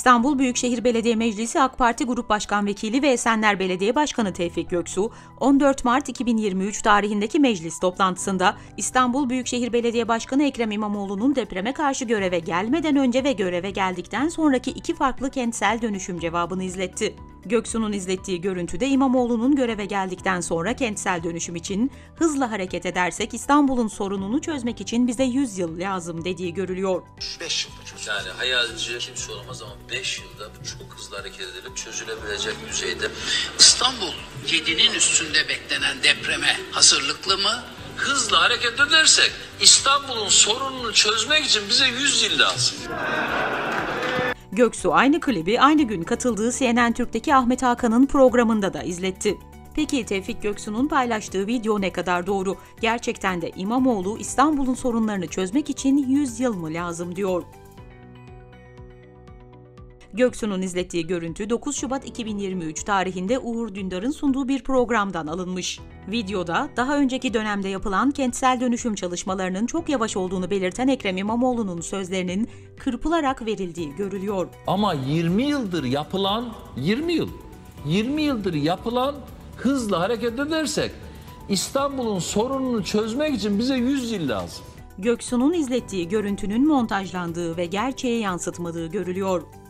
İstanbul Büyükşehir Belediye Meclisi AK Parti Grup Başkan Vekili ve Esenler Belediye Başkanı Tevfik Göksu, 14 Mart 2023 tarihindeki meclis toplantısında İstanbul Büyükşehir Belediye Başkanı Ekrem İmamoğlu'nun depreme karşı göreve gelmeden önce ve göreve geldikten sonraki iki farklı kentsel dönüşüm cevabını izletti. Göksu'nun izlettiği görüntüde İmamoğlu'nun göreve geldikten sonra kentsel dönüşüm için hızla hareket edersek İstanbul'un sorununu çözmek için bize 100 yıl lazım dediği görülüyor. 5 yılda çözülür. Yani hayalci kimse olamaz ama 5 yılda çok hızlı hareket edilip çözülebilecek düzeyde. İstanbul 7'nin üstünde beklenen depreme hazırlıklı mı? Hızla hareket edersek İstanbul'un sorununu çözmek için bize 100 yıl lazım. Göksu aynı klibi aynı gün katıldığı CNN Türk'teki Ahmet Hakan'ın programında da izletti. Peki Tevfik Göksu'nun paylaştığı video ne kadar doğru? Gerçekten de İmamoğlu İstanbul'un sorunlarını çözmek için 100 yıl mı lazım diyor. Göksu'nun izlettiği görüntü 9 Şubat 2023 tarihinde Uğur Dündar'ın sunduğu bir programdan alınmış. Videoda daha önceki dönemde yapılan kentsel dönüşüm çalışmalarının çok yavaş olduğunu belirten Ekrem İmamoğlu'nun sözlerinin kırpılarak verildiği görülüyor. Ama 20 yıldır yapılan hızla hareket edersek İstanbul'un sorununu çözmek için bize 100 yıl lazım. Göksu'nun izlettiği görüntünün montajlandığı ve gerçeğe yansıtmadığı görülüyor.